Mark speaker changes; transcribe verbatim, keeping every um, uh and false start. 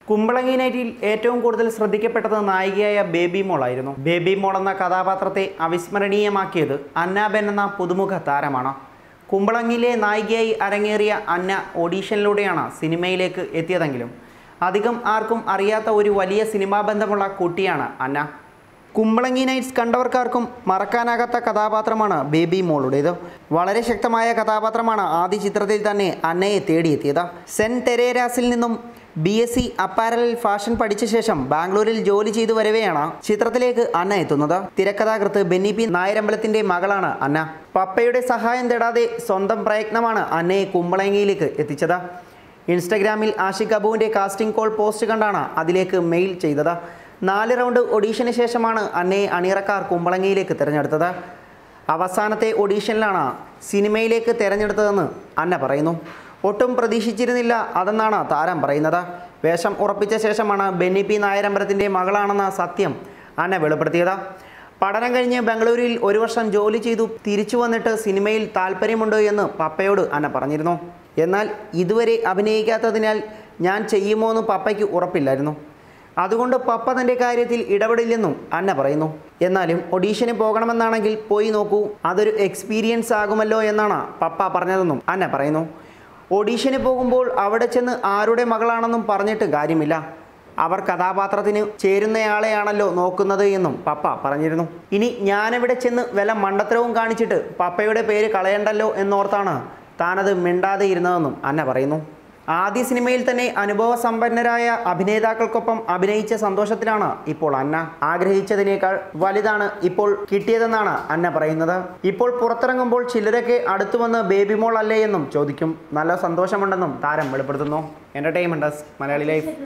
Speaker 1: കുമ്പളങ്ങി നൈറ്റിൽ ഏറ്റവും കൂടുതൽ ശ്രദ്ധിക്കപ്പെട്ടത് നായികയായ ബേബി മോളായിരുന്നു. ബേബി മോൾ എന്ന കഥാപാത്രത്തെ അവിസ്മരണീയമാക്കിയത് അന്ന ബെൻ എന്ന പുതുമുഖ താരമാണ്. കുമ്പളങ്ങിയിലെ നായികയായി അരങ്ങേറിയ അന്ന ഓഡീഷനിലൂടെയാണ് സിനിമയിലേക്ക് എത്തിയതെങ്കിലും അധികം ആർക്കും അറിയാത്ത ഒരു വലിയ സിനിമാ ബന്ധമുള്ള കുട്ടിയാണ് അന്ന. കുമ്പളങ്ങി നൈറ്റ്സ് കണ്ടവർക്കാർക്കും മറക്കാനാകാത്ത കഥാപാത്രമാണ് ബേബി മോളുടേത്. വളരെ ശക്തമായ കഥാപാത്രമാണ് ആദ്യ ചിത്രത്തിൽ തന്നെ അന്നയെ തേടിയെത്തിയത്. സെൻറ്റ് തെരേരാസിൽ നിന്നും B S C apparel fashion പഠിച്ച ശേഷം ബാംഗ്ലൂരിൽ ജോലി ചെയ്തു വരവെയാണ് ചിത്രത്തിലേക്ക് അന്ന എത്തുന്നത്. തിരക്കഥാകൃത്ത് ബെന്നി പി നായരമ്പലത്തിൻ്റെ മകളാണ് അന്ന. പപ്പയുടെ സഹായം തേടാതെ സ്വന്തം പ്രയത്നമാണ് അന്നയെ കുമ്പളങ്ങിയിലേക്ക് എത്തിച്ചത്. ഇൻസ്റ്റഗ്രാമിൽ ആഷിഖ് അബുവിൻ്റെ കാസ്റ്റിംഗ് കോൾ പോസ്റ്റ് കണ്ടാണ് അതിലേക്ക് മെയിൽ ചെയ്തത്. നാല് റൗണ്ട് ഓഡീഷന് ശേഷമാണ് അന്നയെ അണിയറക്കാർ കുമ്പളങ്ങിയിലേക്ക് തിരഞ്ഞെടുത്തത്. അവസാനത്തെ ഓഡീഷനിലാണ് സിനിമയിലേക്ക് തിരഞ്ഞെടുത്തതെന്ന് അന്ന പറയുന്നു. ഒട്ടും പ്രതീക്ഷിച്ചിരുന്നില്ല അതെന്നാണ് താരം പറയുന്നത്. വേഷം ഉറപ്പിച്ച ശേഷമാണ് ബെന്നി പി നായരമ്പലത്തിൻ്റെ മകളാണെന്ന സത്യം അന്ന വെളിപ്പെടുത്തിയത്. പഠനം കഴിഞ്ഞ് ബംഗളൂരുവിൽ ഒരു വർഷം ജോലി ചെയ്തു തിരിച്ചു വന്നിട്ട് സിനിമയിൽ താല്പര്യമുണ്ട് എന്ന് പപ്പയോട് അന്ന പറഞ്ഞിരുന്നു. എന്നാൽ ഇതുവരെ അഭിനയിക്കാത്തതിനാൽ ഞാൻ ചെയ്യുമോ എന്ന് പപ്പയ്ക്ക് ഉറപ്പില്ലായിരുന്നു. അതുകൊണ്ട് പപ്പ തൻ്റെ കാര്യത്തിൽ ഇടപെടില്ലെന്നും അന്ന പറയുന്നു. എന്നാലും ഓഡീഷന് പോകണമെന്നാണെങ്കിൽ പോയി നോക്കൂ, അതൊരു എക്സ്പീരിയൻസ് ആകുമല്ലോ എന്നാണ് പപ്പ പറഞ്ഞതെന്നും അന്ന പറയുന്നു. ഓഡീഷന് പോകുമ്പോൾ അവിടെ ചെന്ന് ആരുടെ മകളാണെന്നും പറഞ്ഞിട്ട് കാര്യമില്ല, അവർ കഥാപാത്രത്തിന് ചേരുന്നയാളെയാണല്ലോ നോക്കുന്നത് എന്നും പപ്പ പറഞ്ഞിരുന്നു. ഇനി ഞാനിവിടെ ചെന്ന് വല്ല മണ്ടത്തരവും കാണിച്ചിട്ട് പപ്പയുടെ പേര് കളയണ്ടല്ലോ എന്നോർത്താണ് താനത് മിണ്ടാതെ ഇരുന്നതെന്നും അന്ന പറയുന്നു. ആദ്യ സിനിമയിൽ തന്നെ അനുഭവ സമ്പന്നരായ അഭിനേതാക്കൾക്കൊപ്പം അഭിനയിച്ച സന്തോഷത്തിലാണ് ഇപ്പോൾ അന്ന. ആഗ്രഹിച്ചതിനേക്കാൾ വലുതാണ് ഇപ്പോൾ കിട്ടിയതെന്നാണ് അന്ന പറയുന്നത്. ഇപ്പോൾ പുറത്തിറങ്ങുമ്പോൾ ചിലരൊക്കെ അടുത്തു വന്ന് ബേബി മോൾ അല്ലേ എന്നും ചോദിക്കും. നല്ല സന്തോഷമുണ്ടെന്നും താരം വെളിപ്പെടുത്തുന്നു. Entertainment desk Malayali life.